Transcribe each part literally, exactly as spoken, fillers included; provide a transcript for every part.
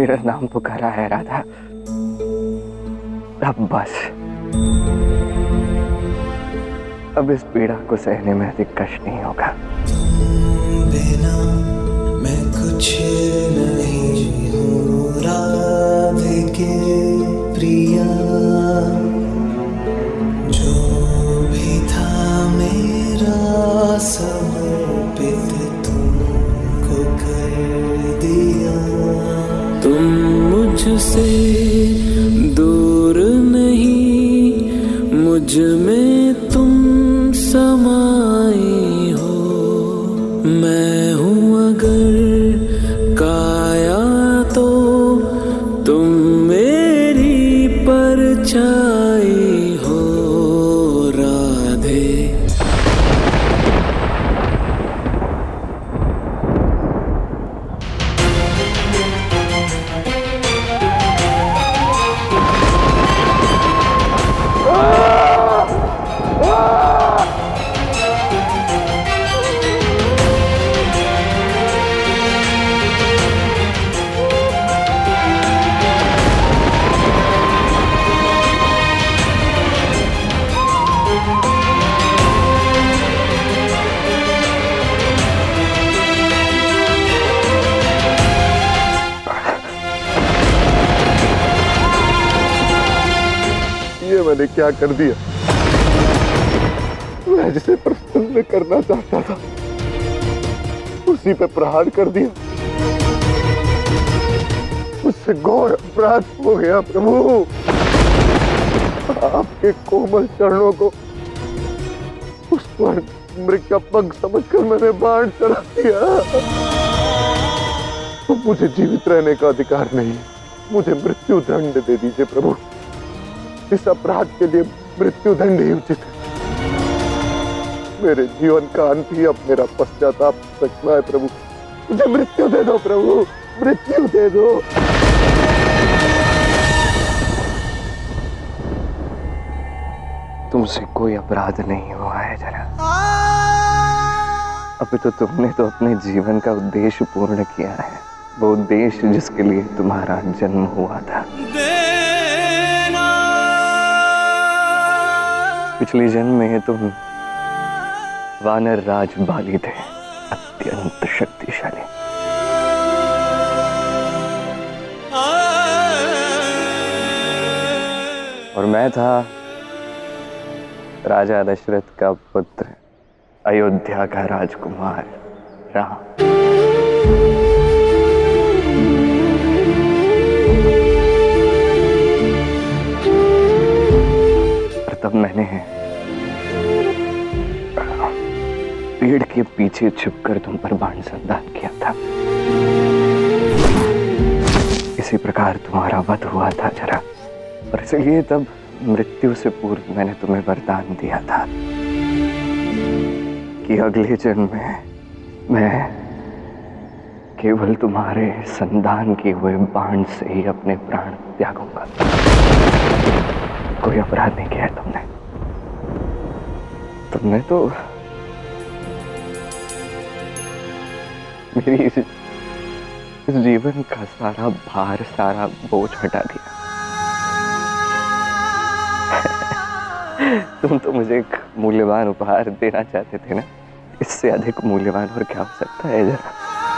मेरा नाम पुकारा है राधा, अब बस, अब इस पीड़ा को सहने में अधिक कष्ट नहीं होगा। बिना मैं कुछ नहीं हूँ राधिके प्रिया, जो भी था मेरा समर्पित तुमको कर दिया। तुम मुझसे दूर नहीं, मुझ में तुम समाई हो। मैं हूँ अगर काया तो तुम मेरी परछाई हो राधे। ये मैंने क्या कर दिया? मैं जिसे प्रसन्न करना चाहता था उसी पे प्रहार कर दिया। उससे घोर अपराध हो गया प्रभु। आपके कोमल चरणों को उस पर मृग का पंख समझकर मैंने बाण चला दिया। तो मुझे जीवित रहने का अधिकार नहीं, मुझे मृत्यु दंड दे दीजिए प्रभु। इस अपराध के लिए मृत्यु दंड ही उचित है। मेरे जीवन का अंत ही अब मेरा पश्चाताप सकता है प्रभु। मुझे मृत्यु दे दो प्रभु, मृत्यु दे दो। तुमसे कोई अपराध नहीं हुआ है जरा। अभी तो तुमने तो अपने जीवन का उद्देश्य पूर्ण किया है, वो उद्देश्य जिसके लिए तुम्हारा जन्म हुआ था। पिछले जन्म में तुम वानर राज बाली थे, अत्यंत शक्तिशाली। और मैं था राजा दशरथ का पुत्र, अयोध्या का राजकुमार राम। और तब मैंने पेड़ के पीछे छुपकर तुम पर बाण संधान किया था। इसी प्रकार तुम्हारा वध हुआ था जरा, और इसलिए तब मृत्यु से पूर्व मैंने तुम्हें वरदान दिया था कि अगले जन्म में मैं केवल तुम्हारे संधान किए हुए बाण से ही अपने प्राण त्यागूंगा। कोई अपराध नहीं किया तुमने। तुमने तो मेरी इस, इस जीवन का सारा भार, सारा बोझ हटा दिया। तुम तो मुझे एक मूल्यवान उपहार देना चाहते थे ना, इससे अधिक मूल्यवान और क्या हो सकता है जरा।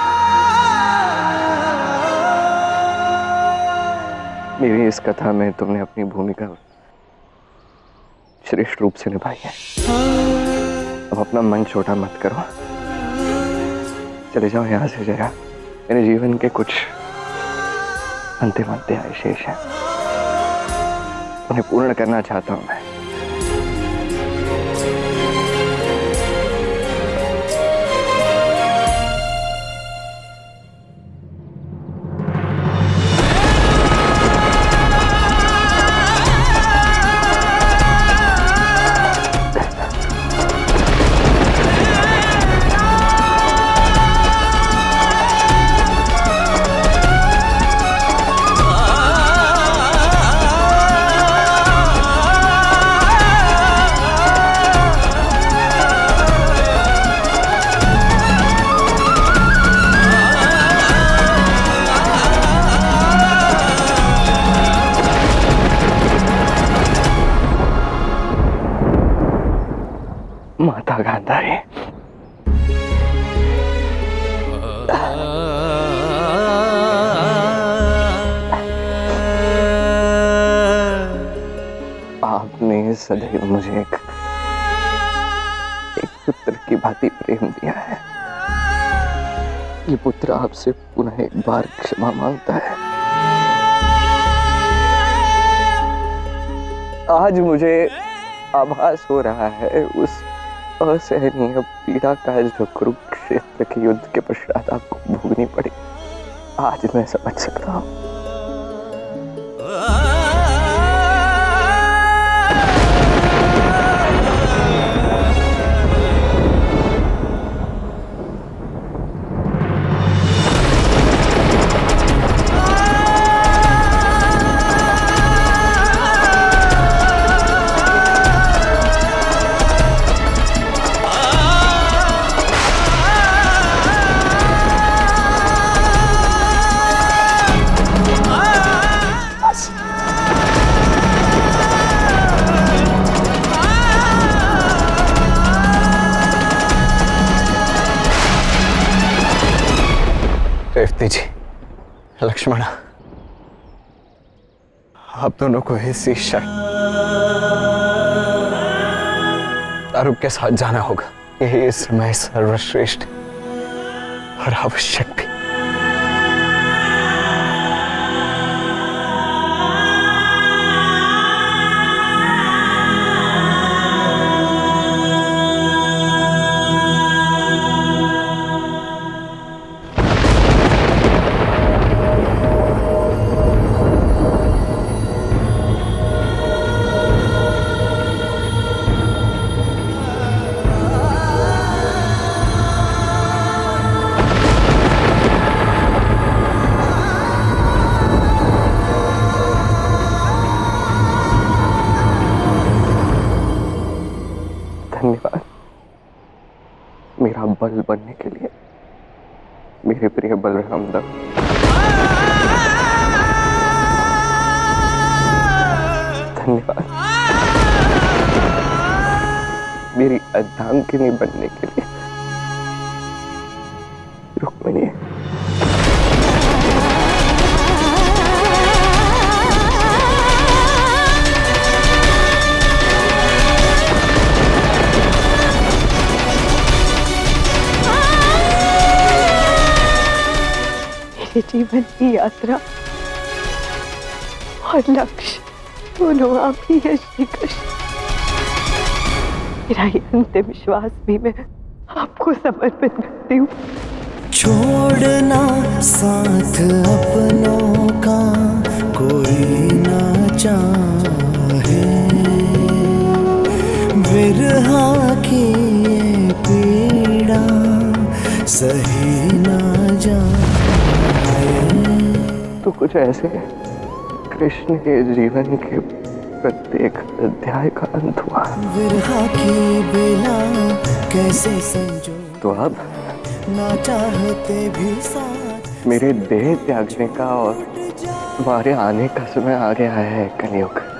मेरी इस कथा में तुमने अपनी भूमिका श्रेष्ठ रूप से निभाई है। अब अपना मन छोटा मत करो, चले जाओ यहाँ से जरा। मेरे जीवन के कुछ अंतिम अध्याय शेष हैं, उन्हें पूर्ण करना चाहता हूं मैं। गांधारी। आपने सदैव मुझे एक, एक पुत्र की भांति प्रेम दिया है। ये पुत्र आपसे पुनः एक बार क्षमा मांगता है। आज मुझे आभास हो रहा है उस असहनीय पीड़ा का जो कुरुक्षेत्र के युद्ध के पश्चात आपको भोगनी पड़ी। आज मैं समझ सकता हूँ। रेवती जी, लक्ष्मणा, आप दोनों को इस क्षण दारुक के साथ जाना होगा। यही इस समय सर्वश्रेष्ठ और आवश्यक भी। धन्यवाद मेरा बल बनने के लिए, मेरे प्रिय बलराम दा। धन्यवाद मेरी अर्धांगिनी बनने के लिए, रुक्मिणी। जीवन की यात्रा और लक्ष्य दोनों आप ही है श्री कृष्ण। मेरा ये अंतिम विश्वास भी मैं आपको समर्पित करती हूँ। छोड़ना साथ अपनों का कोई ना चाहे, विरहा की ये पीड़ा सही ना जाए। तो कुछ ऐसे कृष्ण के जीवन के प्रत्येक अध्याय का अंत हुआ। विरहा की बेला कैसे संजो, तो अब ना चाहते भी साथ मेरे देह त्यागने का और तुम्हारे आने का समय आ गया है कलयुग।